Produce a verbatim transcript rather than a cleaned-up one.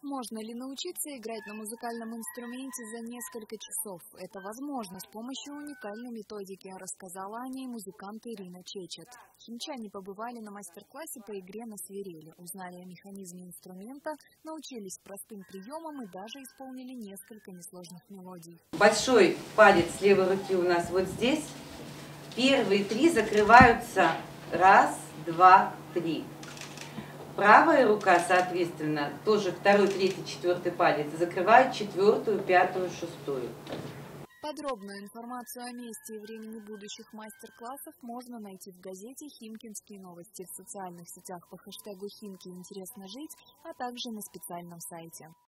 Можно ли научиться играть на музыкальном инструменте за несколько часов? Это возможно с помощью уникальной методики, рассказала о ней музыкант Ирина Чечет. Химчане побывали на мастер-классе по игре на свирели, узнали о механизме инструмента, научились простым приемам и даже исполнили несколько несложных мелодий. Большой палец левой руки у нас вот здесь. Первые три закрываются. Раз, два, три. Правая рука, соответственно, тоже второй, третий, четвертый палец закрывает четвертую, пятую, шестую. Подробную информацию о месте и времени будущих мастер-классов можно найти в газете «Химкинские новости», в социальных сетях по хэштегу «Химки интересно жить», а также на специальном сайте.